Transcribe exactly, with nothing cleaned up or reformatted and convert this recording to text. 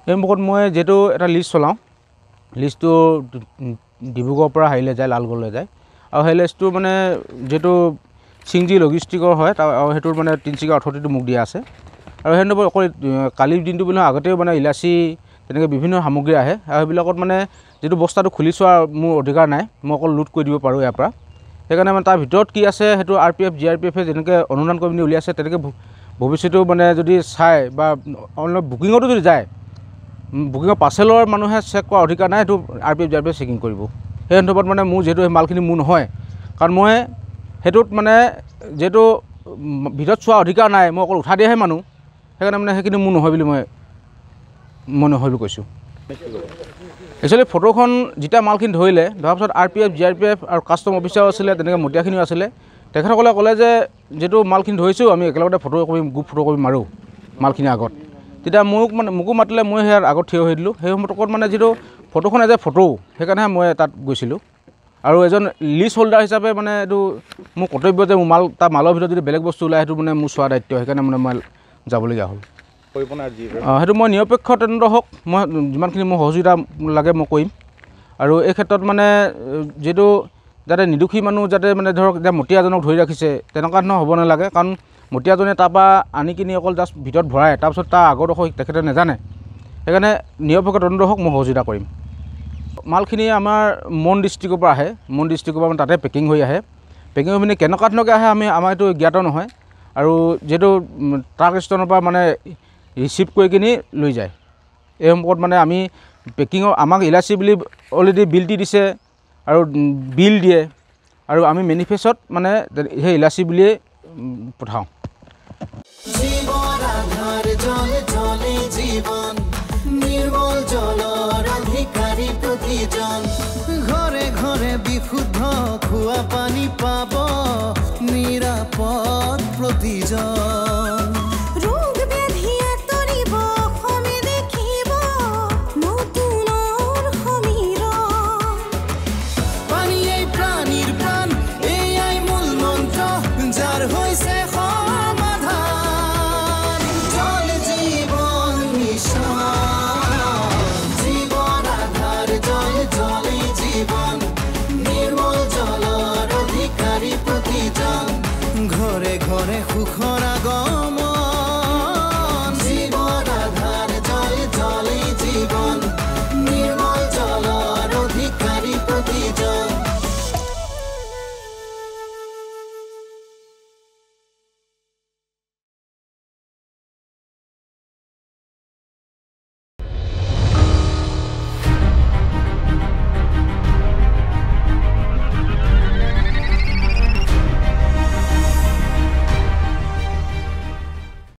এই মুখত মই যেটো এটা লিষ্ট চলাওঁ লিষ্টটো ডিব্ৰুগড়ৰ পৰা হাইলে যায় লালগড়লৈ যায় আৰু সেই লিষ্টটো মানে যেটো সিংজি লজিষ্টিকৰ হয় আৰু হেতুৰ মানে তিনচিকা অথৰিটিটো মোক দিয়া আছে আৰু সেই নম্বৰ অকল কালি দিনটো বুলি আগতেও মানে ইলাচি তেনেকৈ বিভিন্ন সামগ্ৰী আহে আৰু সেইবিলাকত মানে যেটো বস্তাটো খুলি চোৱাৰ মোৰ অধিকাৰ নাই মই অকল লুট কৰি দিব পাৰোঁ ইয়াৰ পৰা সেইকাৰণে মানে তাৰ ভিতৰত কি আছে সেইটো R P F G R P এফে যেনেকৈ অনুদান কৰি পিনি উলিয়াইছে তেনেকৈ ভৱিষ্যতেও মানে যদি চাই বা অন্য বুকিঙতো যদি যায় বুকিঙৰ পাৰ্চেলৰ মানুহে চেক কৰাৰ অধিকাৰ নাই সেইটো R P F G R P এফে চেকিং কৰিব সেই সন্দৰ্ভত মানে মোৰ যিহেতু সেই মালখিনি মোৰ নহয় কাৰণ মই সেইটোত মানে যেটো ভিতৰত চোৱা অধিকাৰ নাই মই অকল উঠা দিয়াহে মানুহ সেইকাৰণে মানে সেইখিনি মোৰ নহয় বুলি মই মই নহয় বুলি কৈছোঁ একচুৱেলি ফটোখন যেতিয়া মালখিনি ধৰিলে ধৰাৰ পিছত R P F G R P F আৰু কাষ্টম অফিচাৰো আছিলে তেনেকৈ মটিয়াখিনিও আছিলে তেখেতসকলে ক'লে যে যেটো মালখিনি ধৰিছোঁ আমি একেলগতে ফটো কৰি গ্ৰুপ ফটো কৰি মাৰোঁ মালখিনি আগত তেতিয়া মোক মানে মোকো মাতিলে মই সেয়াৰ আগত থিয় হৈ দিলোঁ সেই সময়ত মানে যিটো ফটোখন এজ এ ফটো সেইকাৰণেহে মই তাত গৈছিলোঁ আৰু এজন লিষ্ট হোল্ডাৰ হিচাপে মানে এইটো মোৰ কৰ্তব্য যে মোৰ মাল তাৰ মালৰ ভিতৰত যদি বেলেগ বস্তু ওলাই সেইটো মানে মোৰ চোৱা দায়িত্ব সেইকাৰণে মানে মই যাবলগীয়া হ'ল সেইটো মই নিৰপেক্ষ তদন্ত হওক মই যিমানখিনি মোৰ সহযোগিতা লাগে মই কৰিম আৰু এই ক্ষেত্ৰত মানে যেটো যাতে নিদোষী মানুহ যাতে মানে ধৰক এতিয়া মটিয়াজনক ধৰি ৰাখিছে তেনেকুৱা ধৰণৰ হ'ব নালাগে কাৰণ মটিয়াজনে তাৰপৰা আনি কিনি অকল জাষ্ট ভিতৰত ভৰাই তাৰপিছত তাৰ আগৰডোখ তেখেতে নাজানে সেইকাৰণে নিৰপেক্ষ তদন্ত হওক মই সহযোগিতা কৰিম মালখিনি আমাৰ মন ডিষ্ট্ৰিক্টৰ পৰা আহে মন ডিষ্ট্ৰিক্টৰ পৰা তাতে পেকিং হৈ আহে পেকিং হৈ পিনি কেনেকুৱা ধৰণকৈ আহে আমি আমাৰ এইটো জ্ঞাত নহয় আৰু যেটো ট্ৰাক ষ্টেণ্ডৰ পৰা মানে ৰিচিভ কৰি কিনি লৈ যায় এই সম্পৰ্কত মানে আমি পেকিঙৰ আমাক ইলাচি বুলি অলৰেডি বিল দি দিছে আৰু বিল দিয়ে আৰু আমি মেনিফেষ্টত মানে সেই ইলাচি বুলিয়ে পঠাওঁ ঘৰে ঘৰে বিশুদ্ধ খোৱা পানী পাব নিৰাপদ প্ৰতিজন